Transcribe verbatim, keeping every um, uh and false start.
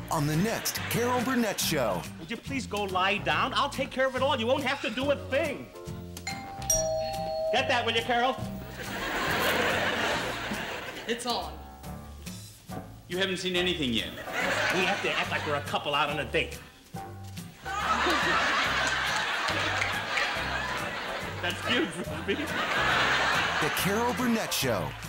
on the next Carol Burnett Show. Would you please go lie down? I'll take care of it all. You won't have to do a thing. Get that, will you, Carol? It's on. You haven't seen anything yet. We have to act like we're a couple out on a date. That's cute, Ruby. The Carol Burnett Show.